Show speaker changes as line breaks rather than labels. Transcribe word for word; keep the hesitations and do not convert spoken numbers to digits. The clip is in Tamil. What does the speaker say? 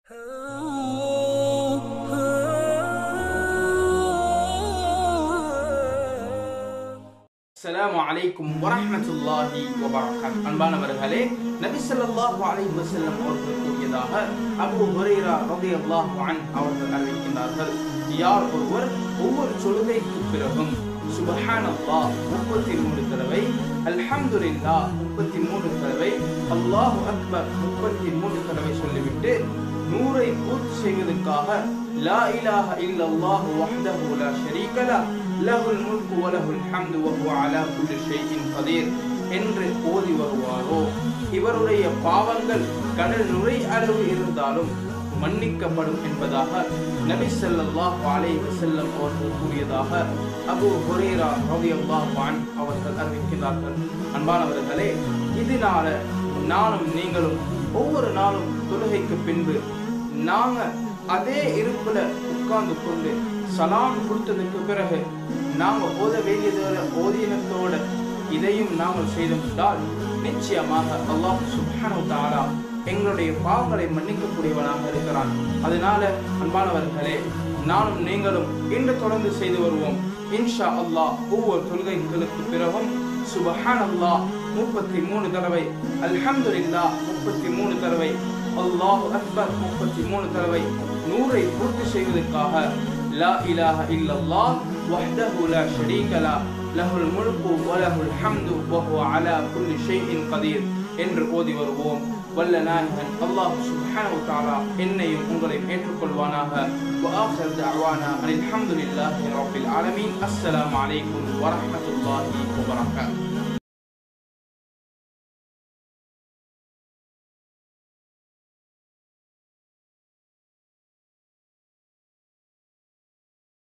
Assalamu alaikum warahmatullahi wabarakatuh. அன்பானவர்களே, நபி ஸல்லல்லாஹு அலைஹி வஸல்லம் அவர்கள் கூறியதாக அபூ ஹுரைரா ரலியல்லாஹு அன்ஹு அவர்கள் அறிவிக்கின்றார்கள், யார் ஒருவர் ஒவ்வொரு தொழுகைக்கு பிறகும் சுப்ஹானல்லாஹ் முப்பத்தி மூன்று தடவை, அல்ஹம்துலில்லாஹ் முப்பத்தி மூன்று தடவை, அல்லாஹு அக்பர் முப்பத்தி மூன்று தடவை சொல்லிவிட்டு நூறை பூர்த்தி செய்வதற்காக லா இலாஹ இல்லல்லாஹு வஹ்தஹு லா ஷரீக லஹ் லஹுல் முல்கு வ லஹுல் ஹம்து வ ஹுவ அலா குல்லி ஷைஇன் கதீர் என்று ஓதி வருவாரோ இவருடைய பாவங்கள் கடல் நுரை அளவு இருந்தாலும் மன்னிக்கப்படும் என்பதாக நபி ஸல்லல்லாஹு அலைஹி வஸல்லம் அவர்கள் கூறியதாக அபூ ஹுரைரா ரலியல்லாஹு அன்ஹு அவர்கள் அறிவிக்கிறார்கள். அன்பானவர்களே, இதனால நானும் நீங்களும் ஒவ்வொரு நாளும் தொழுகைக்கு பின்பு நாங்க அதே இருப்புல உட்கார்ந்து கொண்டு சலாம் கொடுத்ததுக்கு பிறகு நாங்க ஓத வேண்டியதோட ஓதினத்தோட இதையும் நாங்கள் செய்துவிட்டால் நிச்சயமாக அல்லாஹ் சுப்ஹானஹு வ தஆலா எங்களுடைய பாவங்களை மன்னிக்கக்கூடியவனாக இருக்கிறான். அதனால அன்பானவர்களே, நானும் நீங்களும் இன்று தொடர்ந்து செய்து வருவோம். இன்ஷா அல்லாஹ் ஒவ்வொரு தொழுகைகளுக்கு பிறகும் சுப்ஹானல்லாஹ் முப்பத்தி மூணு தடவை, அல்ஹம்துலில்லாஹ் முப்பத்தி மூணு தடவை, அல்லாஹு அக்பர் முப்பத்தி மூணு தடவை நூறை பூர்த்தி செய்வதற்காக லா இலாஹ இல்லல்லாஹ் வஹ்தஹு லா ஷரீக லஹ் லஹுல் முல்கு வ லஹுல் ஹம்து வ ஹுவ அலா குல்லி ஷைஇன் கதீர் என்று ஓதி வருவோம். வல்ல நாயகன் அல்லாஹ் சுப்ஹானஹு வ தஆலா என்னையும் உங்களையும் ஏற்றுக்கொள்வானாக. வ ஆகிர் தஅவானா அல்ஹம்துலில்லாஹி ரப்பில் ஆலமீன். அஸ்ஸலாமு அலைக்கும் வ ரஹ்மத்துல்லாஹி வ பரகாத்துஹு.